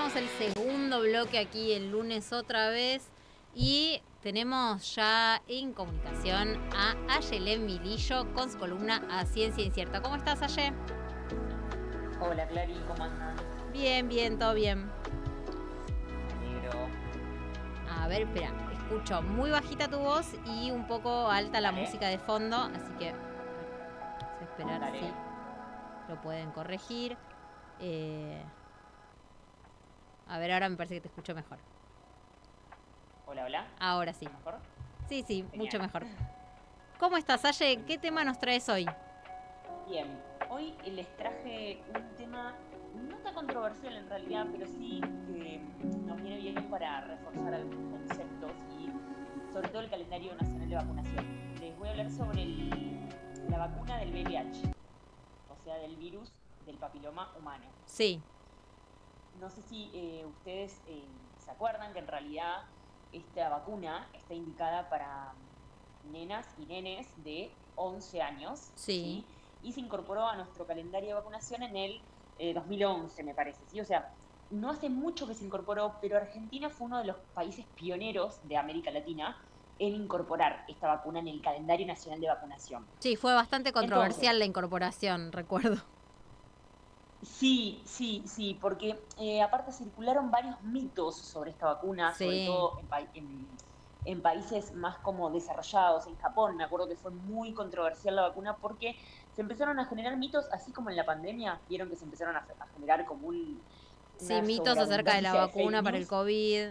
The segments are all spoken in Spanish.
Arrancamos el segundo bloque aquí el lunes otra vez y tenemos ya en comunicación a Ayelén Milillo con su columna A Ciencia Incierta. ¿Cómo estás, Aye? Hola, Clary, ¿cómo andan? Bien, bien, todo bien. Me alegro. A ver, espera, escucho muy bajita tu voz y un poco alta la música de fondo, así que vamos a esperar Dale. si lo pueden corregir. A ver, ahora me parece que te escucho mejor. Hola, hola. Ahora sí. ¿Mejor? Sí, Genial. mucho mejor. ¿Cómo estás, Aye? ¿Qué tema nos traes hoy? Bien, hoy les traje un tema no tan controversial en realidad, pero sí que nos viene bien para reforzar algunos conceptos y sobre todo el calendario nacional de vacunación. Les voy a hablar sobre la vacuna del VIH, o sea, del virus del papiloma humano. Sí. No sé si ustedes se acuerdan que en realidad esta vacuna está indicada para nenas y nenes de 11 años. Sí. Y se incorporó a nuestro calendario de vacunación en el 2011, me parece. ¿Sí? O sea, no hace mucho que se incorporó, pero Argentina fue uno de los países pioneros de América Latina en incorporar esta vacuna en el calendario nacional de vacunación. Sí, fue bastante controversial Entonces, la incorporación, recuerdo. Sí, porque aparte circularon varios mitos sobre esta vacuna, sobre Sí. todo en países más como desarrollados, en Japón. Me acuerdo que fue muy controversial la vacuna porque se empezaron a generar mitos, así como en la pandemia, vieron que se empezaron a generar como Sí, una mitos acerca de la sobreabundancia de fake vacuna para el news. COVID.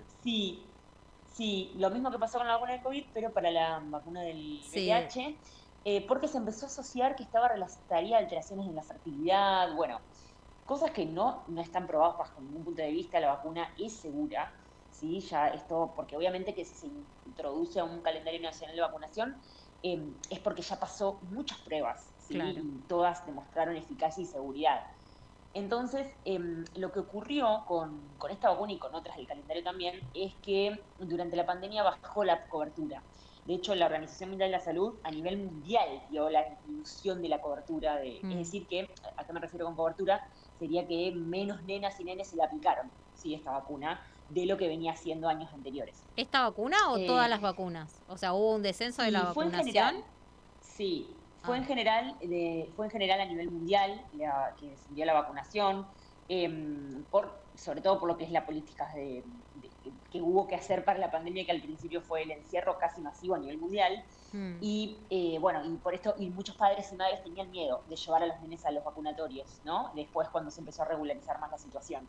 Sí, lo mismo que pasó con la vacuna del COVID, pero para la vacuna del Sí. VIH, porque se empezó a asociar que estaría alteraciones en la fertilidad, bueno, cosas que no están probadas bajo ningún punto de vista. La vacuna es segura, ¿sí? Ya esto, porque obviamente que si se introduce a un calendario nacional de vacunación, es porque ya pasó muchas pruebas, ¿sí? Claro. Y todas demostraron eficacia y seguridad. Entonces, lo que ocurrió con esta vacuna y con otras del calendario también es que durante la pandemia bajó la cobertura. De hecho, la Organización Mundial de la Salud a nivel mundial dio la disminución de la cobertura. Es decir, que, ¿a qué me refiero con cobertura? Sería que menos nenas y nenes se le aplicaron, ¿sí? Esta vacuna de lo que venía haciendo años anteriores. ¿Esta vacuna o todas las vacunas? O sea, ¿hubo un descenso de la Y fue en vacunación? general, sí, fue en general a nivel mundial que descendió la vacunación, sobre todo por lo que es la política que hubo que hacer para la pandemia, que al principio fue el encierro casi masivo a nivel mundial. Y bueno, y por esto, y muchos padres y madres tenían miedo de llevar a los nenes a los vacunatorios, ¿no? Después, cuando se empezó a regularizar más la situación.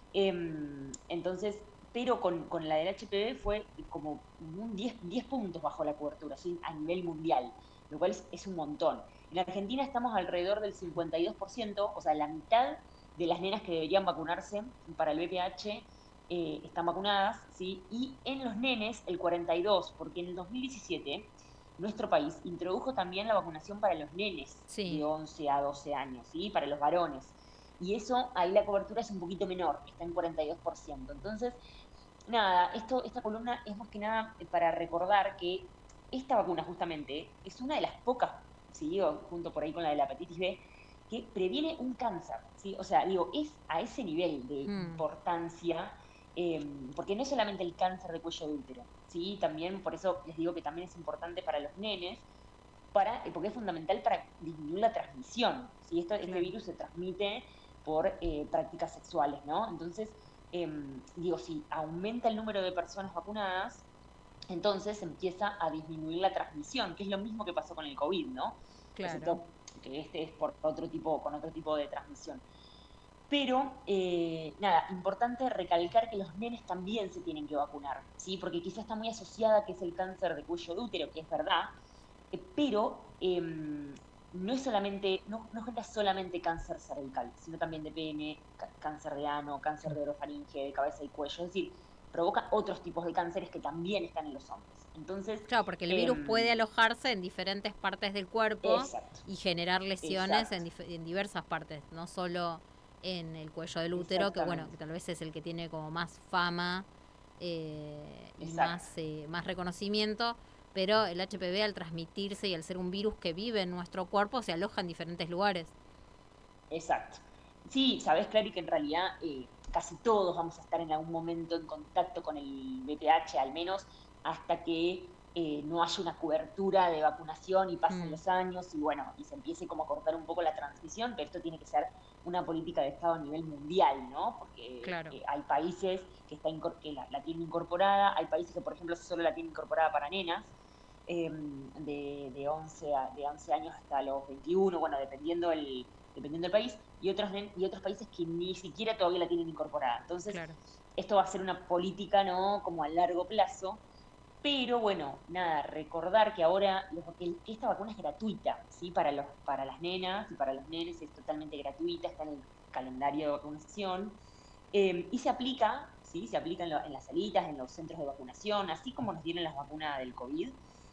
Entonces, pero con la del HPV fue como un 10 puntos bajo la cobertura, ¿sí? A nivel mundial, lo cual es un montón. En Argentina estamos alrededor del 52%, o sea, la mitad de las nenas que deberían vacunarse para el VPH están vacunadas, ¿sí? Y en los nenes el 42%, porque en el 2017 nuestro país introdujo también la vacunación para los nenes Sí. de 11 a 12 años, ¿sí? Para los varones. Y eso, ahí la cobertura es un poquito menor, está en 42%. Entonces, nada, esta columna es más que nada para recordar que esta vacuna justamente es una de las pocas, si digo, junto por ahí con la de la hepatitis B, que previene un cáncer, ¿sí? O sea, digo, es a ese nivel de importancia, porque no es solamente el cáncer de cuello de útero, ¿sí? También, por eso les digo que también es importante para los nenes, porque es fundamental para disminuir la transmisión, ¿sí? Este virus se transmite por prácticas sexuales, ¿no? Entonces, digo, si aumenta el número de personas vacunadas, entonces empieza a disminuir la transmisión, que es lo mismo que pasó con el COVID, ¿no? Claro. Excepto que este es con otro tipo de transmisión. Pero, nada, importante recalcar que los nenes también se tienen que vacunar, ¿sí? Porque quizás está muy asociada que es el cáncer de cuello de útero, que es verdad, pero no es solamente, no genera solamente cáncer cervical, sino también de pene, cáncer de ano, cáncer de orofaringe, de cabeza y cuello. Es decir, provoca otros tipos de cánceres que también están en los hombres. Entonces, Claro, porque el virus puede alojarse en diferentes partes del cuerpo exacto, y generar lesiones exacto, en diversas partes, no solo en el cuello del útero, que bueno, que tal vez es el que tiene como más fama y más reconocimiento, pero el HPV al transmitirse y al ser un virus que vive en nuestro cuerpo se aloja en diferentes lugares. exacto. Sí, sabés, Clary, que en realidad casi todos vamos a estar en algún momento en contacto con el VPH, al menos hasta que no haya una cobertura de vacunación y pasen los años y bueno, y se empiece como a cortar un poco la transmisión, pero esto tiene que ser una política de Estado a nivel mundial, ¿no? Porque claro. hay países que la tienen incorporada, hay países que, por ejemplo, solo la tienen incorporada para nenas, de 11 años hasta los 21, bueno, dependiendo del país, y otros países que ni siquiera todavía la tienen incorporada. Entonces, claro. esto va a ser una política, ¿no? Como a largo plazo, pero bueno, nada, recordar que ahora que esta vacuna es gratuita, ¿sí? Para las nenas y para los nenes es totalmente gratuita, está en el calendario de vacunación, y se aplica, ¿sí? Se aplica en las salitas, en los centros de vacunación, así como nos dieron las vacunas del COVID.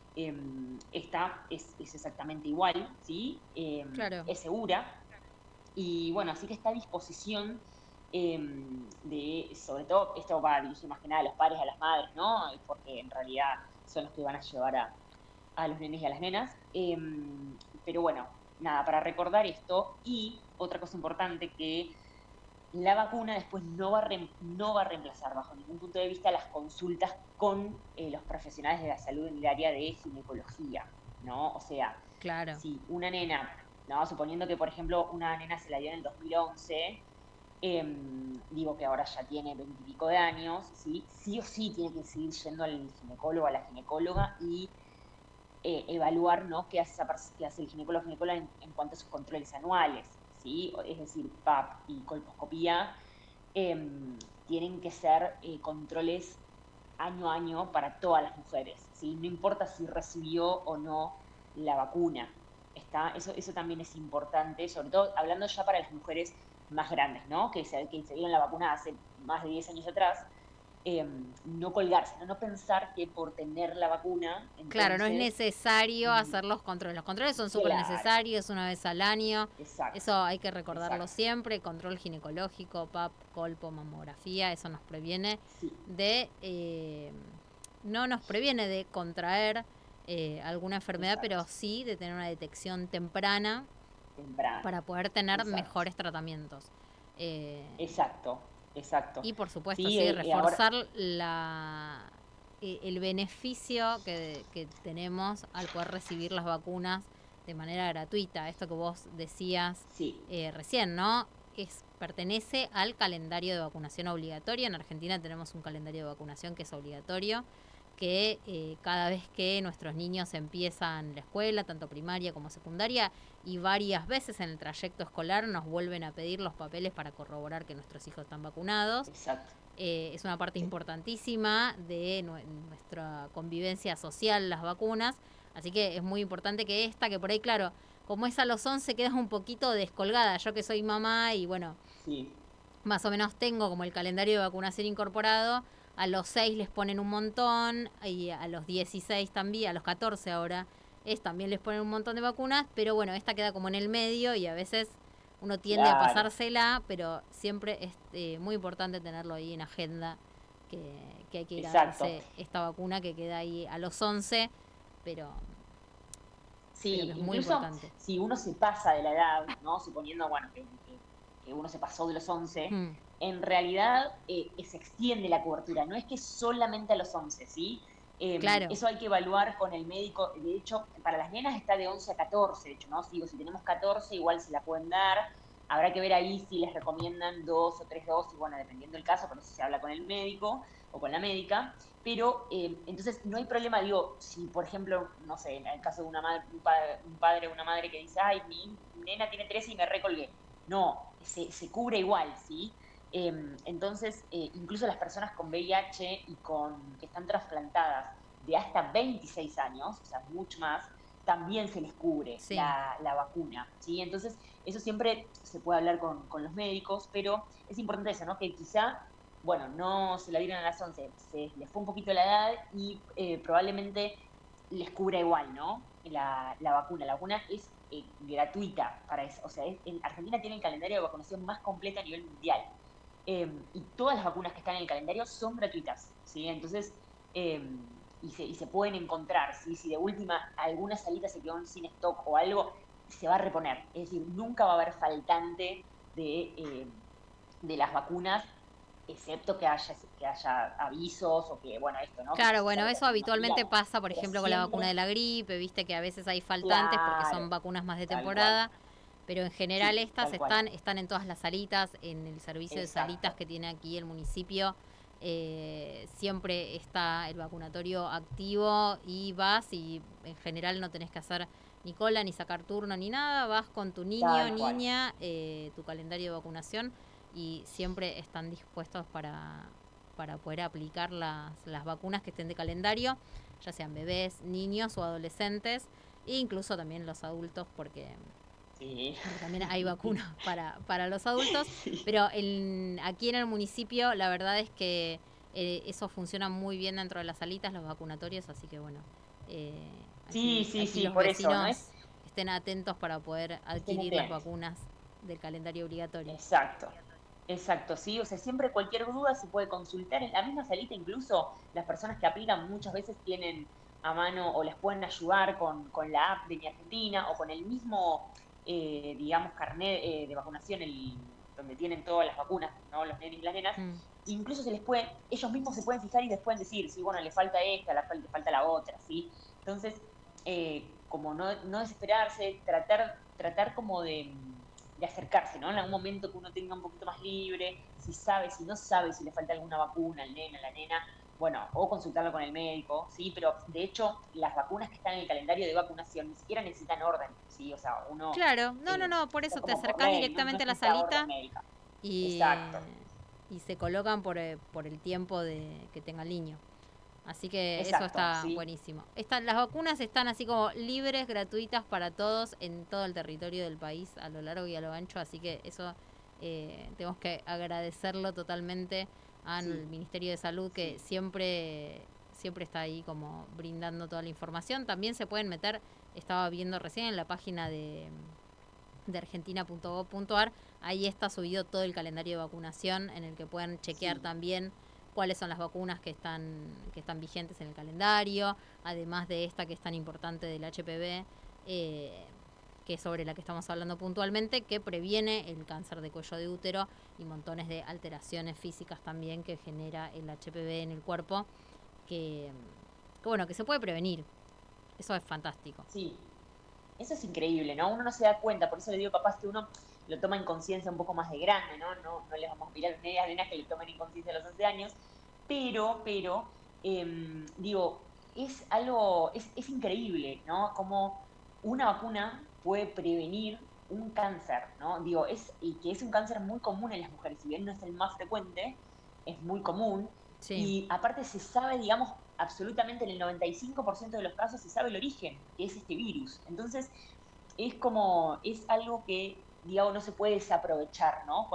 Es exactamente igual, ¿sí? Claro. Es segura, y bueno, así que está a disposición sobre todo, esto va dirigido más que nada a los padres, a las madres, ¿no? Porque en realidad son los que van a llevar a los nenes y a las nenas. Pero bueno, nada, para recordar esto. Y otra cosa importante, que la vacuna después no va a reemplazar bajo ningún punto de vista las consultas con los profesionales de la salud en el área de ginecología, ¿no? O sea, Claro. si una nena, ¿no? Suponiendo que, por ejemplo, una nena se la dio en el 2011, digo que ahora ya tiene 20 y pico de años, ¿sí? Sí o sí tiene que seguir yendo al ginecólogo, a la ginecóloga y evaluar, ¿no? Qué hace el ginecólogo o ginecóloga en cuanto a sus controles anuales, ¿sí? Es decir, PAP y colposcopía tienen que ser controles año a año para todas las mujeres, ¿sí? No importa si recibió o no la vacuna. Eso también es importante, sobre todo hablando ya para las mujeres más grandes, ¿no? Que se dieron la vacuna hace más de 10 años atrás. No colgarse, ¿no? Pensar que por tener la vacuna, entonces... Claro, no es necesario hacer los controles. Los controles son súper Claro, necesarios, una vez al año. exacto, Eso hay que recordarlo exacto. siempre. Control ginecológico, PAP, colpo, mamografía, eso nos previene Sí, de... no nos previene de contraer alguna enfermedad, pero exacto. sí de tener una detección temprana Temprano, para poder tener exacto. mejores tratamientos. Eh, Exacto, exacto. y por supuesto, Sí, sí, ahora, reforzar el beneficio que tenemos al poder recibir las vacunas de manera gratuita. Esto que vos decías sí, recién, ¿no? Pertenece al calendario de vacunación obligatorio. En Argentina tenemos un calendario de vacunación que es obligatorio, que cada vez que nuestros niños empiezan la escuela, tanto primaria como secundaria, y varias veces en el trayecto escolar nos vuelven a pedir los papeles para corroborar que nuestros hijos están vacunados. exacto. Es una parte Sí, importantísima de nuestra convivencia social, las vacunas, así que es muy importante que por ahí, claro, como es a los 11, quedas un poquito descolgada. Yo que soy mamá y bueno, sí, más o menos tengo como el calendario de vacunación incorporado. A los 6 les ponen un montón, y a los 16 también, a los 14 ahora, también les ponen un montón de vacunas, pero bueno, esta queda como en el medio y a veces uno tiende a claro, pasársela, pero siempre es muy importante tenerlo ahí en agenda, que hay que ir a exacto. darse esta vacuna que queda ahí a los 11, pero, pero que Sí, es muy incluso importante. si uno se pasa de la edad, ¿no? Suponiendo, bueno, que uno se pasó de los 11, Mm, en realidad se extiende la cobertura, no es que solamente a los 11, ¿sí? claro, Eso hay que evaluar con el médico. De hecho, para las nenas está de 11 a 14, de hecho, ¿no? Digo, si tenemos 14, igual se la pueden dar. Habrá que ver ahí si les recomiendan 2 o 3 dosis, bueno, dependiendo del caso, por eso se habla con el médico o con la médica. Pero entonces no hay problema, digo, si por ejemplo, no sé, en el caso de un padre o una madre que dice, ay, mi nena tiene 13 y me recolgué. No, se cubre igual, ¿sí? Entonces, incluso las personas con VIH y que están trasplantadas de hasta 26 años, o sea, mucho más, también se les cubre sí, la vacuna, ¿sí? Entonces, eso siempre se puede hablar con los médicos, pero es importante eso, ¿no? Que quizá, bueno, no se la dieron a las 11, se les fue un poquito la edad y probablemente les cubra igual, ¿no? La vacuna. La vacuna es gratuita para eso. O sea, Argentina tiene el calendario de vacunación más completo a nivel mundial. Y todas las vacunas que están en el calendario son gratuitas, ¿sí? Entonces, eh, y se pueden encontrar, ¿sí? Si de última alguna salita se quedó sin stock o algo, se va a reponer. Es decir, nunca va a haber faltante de las vacunas. excepto que haya avisos o que, bueno, esto, ¿no? Que Claro, se bueno, acerque eso algún habitualmente material. pasa, por Pero ejemplo, con la vacuna siempre, de la gripe, viste que a veces hay faltantes porque claro, son vacunas más de tal cual. temporada, pero en general Sí, estas tal cual. están en todas las salitas, en el servicio de salitas Exacto. que tiene aquí el municipio. Siempre está el vacunatorio activo y vas y en general no tenés que hacer ni cola, ni sacar turno, ni nada. Vas con tu niño, Tal cual. niña, tu calendario de vacunación y siempre están dispuestos para poder aplicar las vacunas que estén de calendario, ya sean bebés, niños o adolescentes, e incluso también los adultos, Sí. porque también hay vacunas para los adultos, Sí. pero aquí en el municipio la verdad es que eso funciona muy bien dentro de las salitas, los vacunatorios, así que bueno, eh, Sí, sí, aquí sí, los por eso, ¿no? vecinos estén atentos para poder Estén adquirir las atentos. vacunas del calendario obligatorio. Exacto. Exacto, sí, o sea, siempre cualquier duda se puede consultar en la misma salita, incluso las personas que aplican muchas veces tienen a mano o les pueden ayudar con la app de Mi Argentina o con el mismo, digamos, carnet de vacunación, donde tienen todas las vacunas, ¿no? Los nenes y las nenas. Mm. Incluso ellos mismos se pueden fijar y les pueden decir, sí, bueno, le falta esta, le falta la otra, ¿sí? Entonces, como no desesperarse, tratar como de acercarse, ¿no? En algún momento que uno tenga un poquito más libre, si no sabe si le falta alguna vacuna al nene, a la nena, bueno, o consultarlo con el médico, ¿sí? Pero de hecho, las vacunas que están en el calendario de vacunación ni siquiera necesitan orden, ¿sí? O sea, uno Claro, no, por está eso te como por acercás ley, no directamente a la necesita orden salita médica. y, Exacto, y se colocan por el tiempo que tenga el niño. Así que eso exacto, está ¿sí? buenísimo. Las vacunas están así como libres, gratuitas para todos en todo el territorio del país, a lo largo y a lo ancho. Así que eso tenemos que agradecerlo totalmente al Sí, Ministerio de Salud que sí, siempre está ahí como brindando toda la información. También se pueden meter, estaba viendo recién en la página de argentina.gov.ar, ahí está subido todo el calendario de vacunación en el que pueden chequear sí, también cuáles son las vacunas que están vigentes en el calendario, además de esta que es tan importante del HPV, que es sobre la que estamos hablando puntualmente, que previene el cáncer de cuello de útero y montones de alteraciones físicas también que genera el HPV en el cuerpo, que, que bueno, que se puede prevenir. Eso es fantástico. sí. Eso es increíble, ¿no? Uno no se da cuenta, por eso le digo, capaz que uno lo toma en conciencia un poco más de grande, ¿no? No les vamos a mirar a medias nenas que le tomen en conciencia a los 11 años, pero, digo, es increíble, ¿no? Como una vacuna puede prevenir un cáncer, ¿no? Digo, y que es un cáncer muy común en las mujeres, si bien no es el más frecuente, es muy común, Sí, y aparte se sabe, digamos, absolutamente en el 95% de los casos se sabe el origen, que es este virus. Entonces, es algo que, digamos, no se puede desaprovechar, ¿no?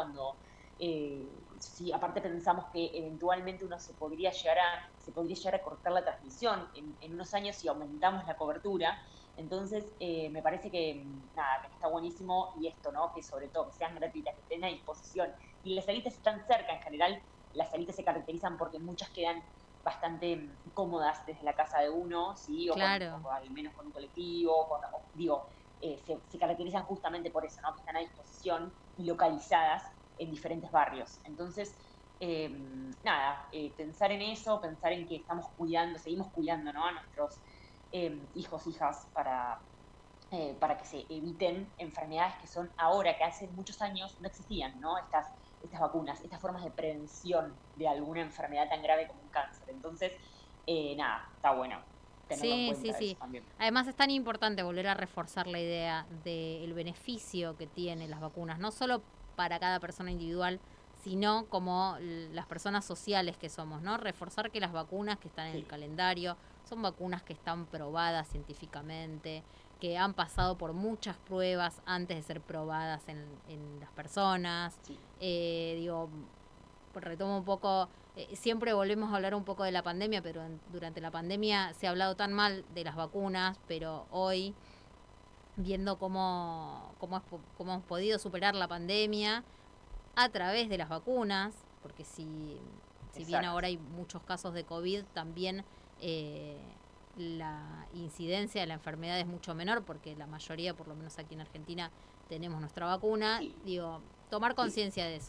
Si aparte pensamos que eventualmente se podría llegar a cortar la transmisión en unos años si aumentamos la cobertura. Entonces, me parece que, nada, que está buenísimo y esto, ¿no? Que sobre todo que sean gratuitas, que estén a disposición. Y las salitas están cerca, en general, las salitas se caracterizan porque muchas quedan bastante cómodas desde la casa de uno, ¿sí? claro. O al menos con un colectivo, digo, se caracterizan justamente por eso, ¿no? Que están a disposición y localizadas en diferentes barrios. Entonces, eh, nada, pensar en eso, pensar en que seguimos cuidando, ¿no? A nuestros hijos, hijas, para que se eviten enfermedades que son ahora, que hace muchos años no existían, ¿no? Estas vacunas, estas formas de prevención de alguna enfermedad tan grave como un cáncer. Entonces, nada, está bueno tenerlo en Sí, sí, cuenta eso sí. también. Además es tan importante volver a reforzar la idea del beneficio que tienen las vacunas, no solo para cada persona individual, sino como las personas sociales que somos, ¿no? Reforzar que las vacunas que están en el Sí, calendario son vacunas que están probadas científicamente, que han pasado por muchas pruebas antes de ser probadas en las personas. sí, Digo, retomo un poco, siempre volvemos a hablar un poco de la pandemia, pero durante la pandemia se ha hablado tan mal de las vacunas, pero hoy, viendo cómo hemos podido superar la pandemia a través de las vacunas, porque si bien exacto. ahora hay muchos casos de COVID, también eh, la incidencia de la enfermedad es mucho menor, porque la mayoría, por lo menos aquí en Argentina, tenemos nuestra vacuna. Sí, Digo, tomar sí, conciencia de eso,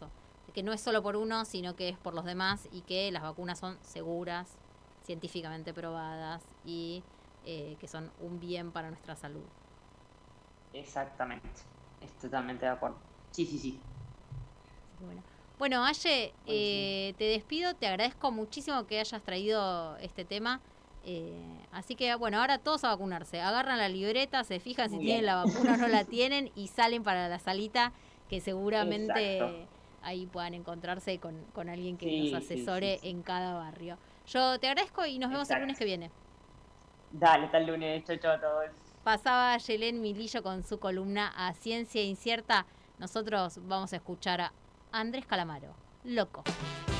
que no es solo por uno, sino que es por los demás y que las vacunas son seguras, científicamente probadas y que son un bien para nuestra salud. Exactamente, estoy totalmente de acuerdo. Sí, sí, sí. Bueno, Aye, te despido, te agradezco muchísimo que hayas traído este tema. Así que, bueno, ahora todos a vacunarse. Agarran la libreta, se fijan si tienen la vacuna o no la tienen y salen para la salita, que seguramente ahí puedan encontrarse con alguien que los asesore en cada barrio. Yo te agradezco y nos vemos el lunes que viene. Dale, hasta el lunes. Chau, chau a todos. Pasaba Yelén Milillo con su columna A Ciencia Incierta. Nosotros vamos a escuchar a Andrés Calamaro. Loco.